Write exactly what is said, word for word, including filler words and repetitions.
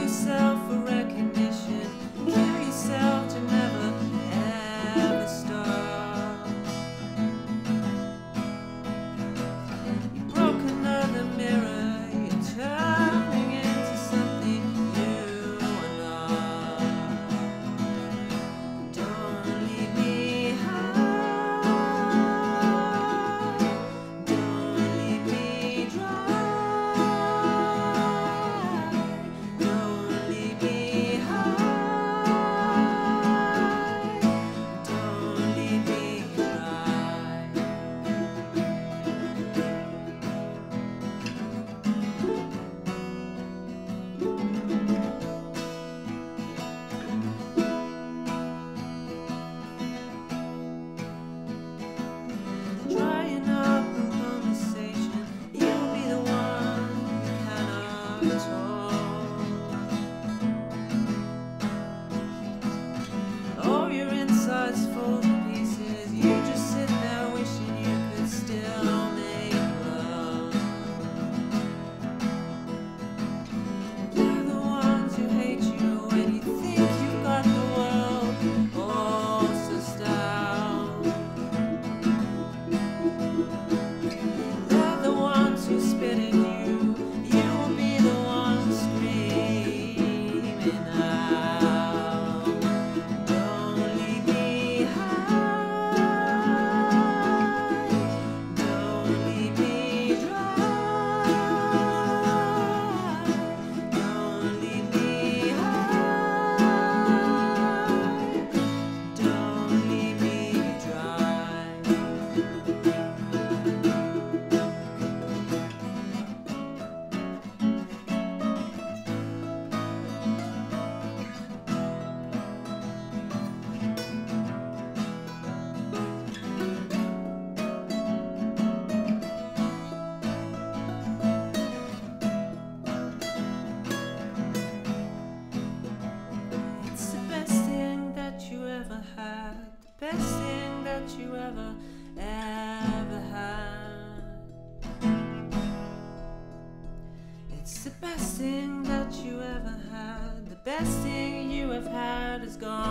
yourself for recognition. Kill yourself to never ever stop. You broke another mirror. You're turning into something you are not. Don't leave me high. Don't leave me dry. Don't leave me high. Don't leave me dry. Drying up a conversation, you'll be the one who cannot talk. All your insides fall to pieces. You just sit there wishing you could still make love. They're the ones who hate you when you think you've got the world all sussed out. They're the ones who spit at you. You will be the one screaming out. Don't leave me high. Don't leave me dry. Don't leave me high. Don't leave me dry. It's the best thing that you ever had, the best thing that you ever, ever had. It's the best thing that you ever had, the best thing you have had is gone.